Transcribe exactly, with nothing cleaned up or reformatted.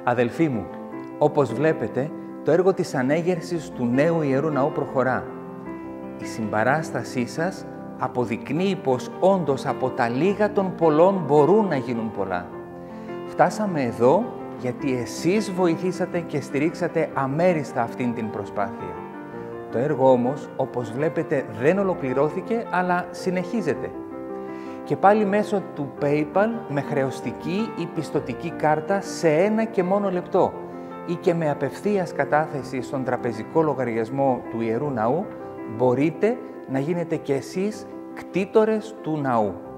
Αδελφοί μου, όπως βλέπετε, το έργο της ανέγερσης του νέου Ιερού Ναού προχωρά. Η συμπαράστασή σας αποδεικνύει πως όντως από τα λίγα των πολλών μπορούν να γίνουν πολλά. Φτάσαμε εδώ γιατί εσείς βοηθήσατε και στηρίξατε αμέριστα αυτήν την προσπάθεια. Το έργο όμως, όπως βλέπετε, δεν ολοκληρώθηκε, αλλά συνεχίζεται. Και πάλι μέσω του PayPal με χρεωστική ή πιστωτική κάρτα σε ένα και μόνο λεπτό ή και με απευθείας κατάθεση στον τραπεζικό λογαριασμό του Ιερού Ναού, μπορείτε να γίνετε κι εσείς κτήτορες του Ναού.